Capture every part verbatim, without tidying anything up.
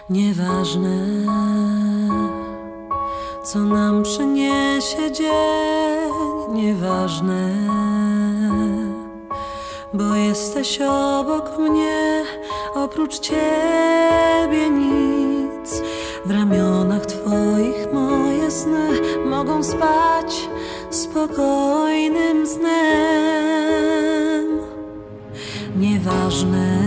Nieważne, co nam przyniesie dzień, nieważne, bo jesteś obok mnie, oprócz ciebie nic. W ramionach twoich moje sny mogą spać spokojnym snem. Nieważne,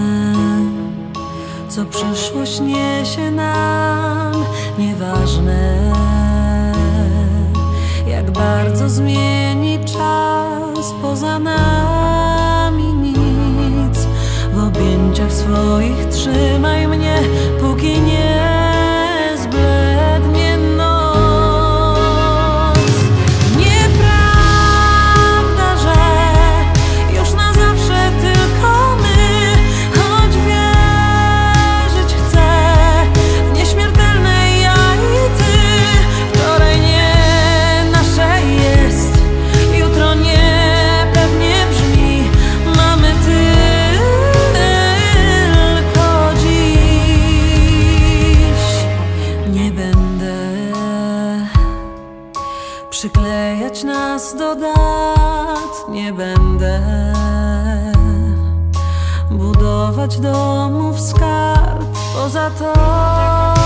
co przyszłość niesie nam, nieważne, jak bardzo zmieni czas, poza nami nic. W objęciach swoich trzymaj mnie, póki nie zblednie noc. Nieprawda, że już na zawsze tylko my, choć wierzyć chcę w nieśmiertelne ja i ty. Wczoraj nie nasze jest, jutro niepewnie brzmi, mamy tylko dziś. Nie będę przyklejać nas do dat, nie będę budować domów z kart, poza to